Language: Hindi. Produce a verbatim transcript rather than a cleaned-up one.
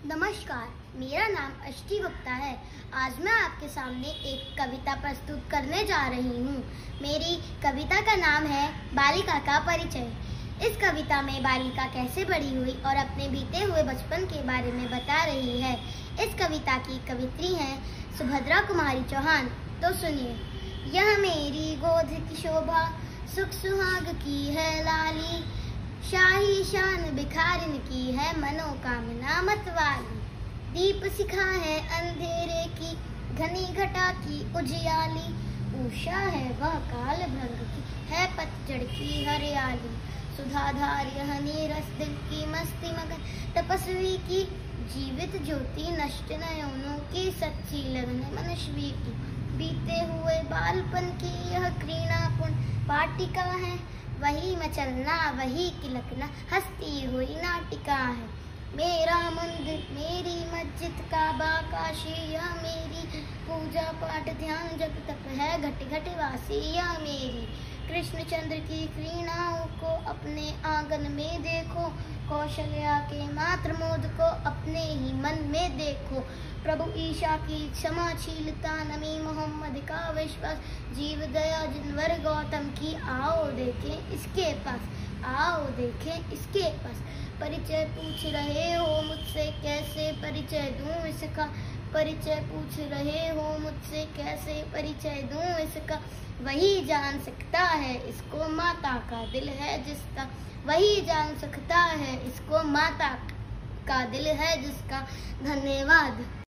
नमस्कार, मेरा नाम अष्टी गुप्ता है। आज मैं आपके सामने एक कविता प्रस्तुत करने जा रही हूँ। मेरी कविता का नाम है बालिका का परिचय। इस कविता में बालिका कैसे बड़ी हुई और अपने बीते हुए बचपन के बारे में बता रही है। इस कविता की कवित्री हैं सुभद्रा कुमारी चौहान। तो सुनिए। यह मेरी गोद की शोभा, सुख सुहाग की है लाली, शाही शान बिखारन की है मनोकामना मतवाली। दीप शिखा है अंधेरे की, घनी घटा की उजियाली, उषा है वह काल भ्रंग की, है पतझड़ की हरियाली। सुधाधार यह नीरस दिल की मस्ती मगन तपस्वी की, जीवित ज्योति नष्ट नयनों की, सच्ची लगन मनस्वी की। बीते हुए बालपन की यह क्रीड़ापूर्ण वाटिका है, वही में चलना वही किलकना हंसती हुई नाटिका है। मेरा मंदिर मेरी मस्जिद काबा काशी, यह मेरी पूजा पाठ ध्यान जप तप है घट घट वासी। यह मेरी कृष्णचंद्र की क्रीड़ाओं को अपने आंगन में देखो, कौशल्या के मात्र मोद को अपने ही मन में देखो। प्रभु ईशा की क्षमाशीलता, नबी मोहम्मद का विश्वास, जीव दया जिनवर गौतम की, आओ देखें इसके पास, आओ देखें इसके पास। परिचय पूछ रहे हो मुझसे, कैसे परिचय दूं इसका, परिचय पूछ रहे हो मुझसे, कैसे परिचय दूं इसका। वही जान सकता है इसको माता का दिल है जिसका, वही जान सकता है इसको माता का दिल है जिसका। धन्यवाद।